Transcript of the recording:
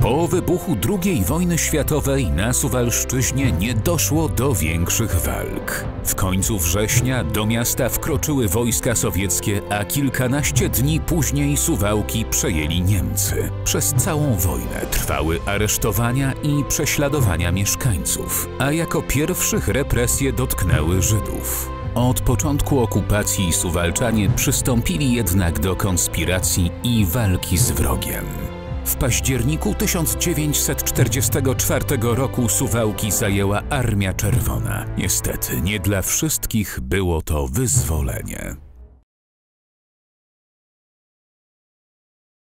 Po wybuchu II wojny światowej na Suwalszczyźnie nie doszło do większych walk. W końcu września do miasta wkroczyły wojska sowieckie, a kilkanaście dni później Suwałki przejęli Niemcy. Przez całą wojnę trwały aresztowania i prześladowania mieszkańców, a jako pierwszych represje dotknęły Żydów. Od początku okupacji Suwalczanie przystąpili jednak do konspiracji i walki z wrogiem. W październiku 1944 roku Suwałki zajęła Armia Czerwona. Niestety nie dla wszystkich było to wyzwolenie.